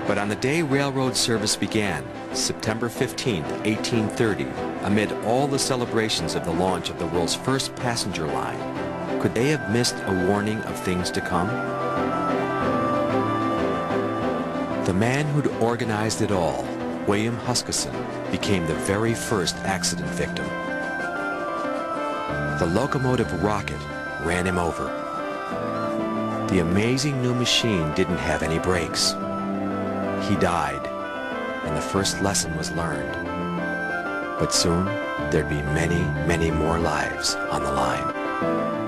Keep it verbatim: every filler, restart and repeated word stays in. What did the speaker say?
But on the day railroad service began, September fifteenth, eighteen thirty, amid all the celebrations of the launch of the world's first passenger line, could they have missed a warning of things to come? The man who'd organized it all, William Huskisson, became the very first accident victim. The locomotive rocket ran him over. The amazing new machine didn't have any brakes. He died, and the first lesson was learned. But soon, there'd be many, many more lives on the line.